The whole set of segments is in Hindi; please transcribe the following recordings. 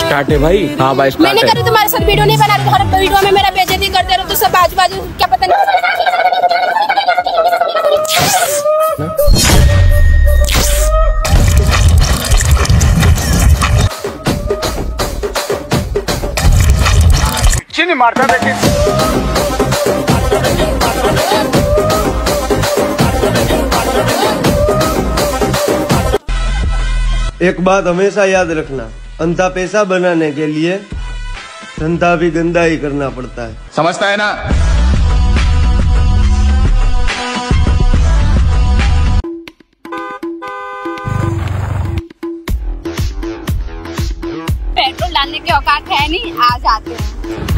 स्टार्ट है भाई। हाँ भाई स्टार्ट है। मैंने करी तुम्हारे साथ वीडियो नहीं बना रही, हर वीडियो में मेरा बेइज्जती करते रहो तो सब बाजू बाजू क्या पता नहीं। कुछ नहीं मारता देखिए। एक बात हमेशा याद रखना, अंधा पैसा बनाने के लिए धंधा भी गंदा ही करना पड़ता है। समझता है ना? पेट्रोल डालने की औकात है नहीं, आ जाते हैं।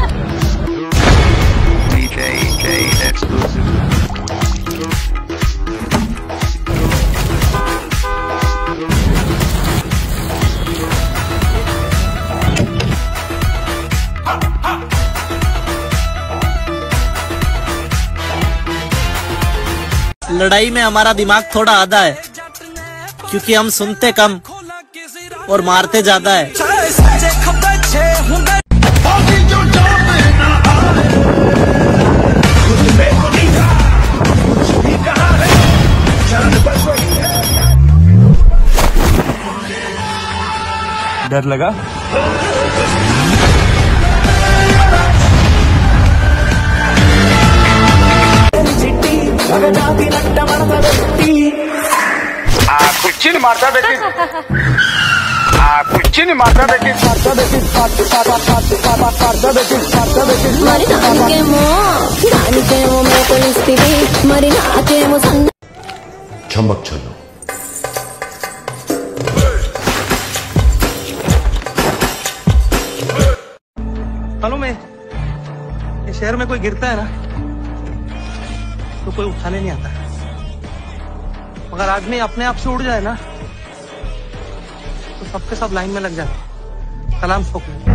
लड़ाई में हमारा दिमाग थोड़ा आधा है, क्योंकि हम सुनते कम और मारते ज्यादा है। डर लगा? कुछ नहीं मारता देखिए। कुछ नहीं मारता देखिए। चमक चलो। मालूम है, ये शहर में कोई गिरता है ना तो कोई उठाने नहीं आता, मगर आदमी अपने आप से उड़ जाए ना तो सबके सब लाइन में लग जाते। सलाम ठोक।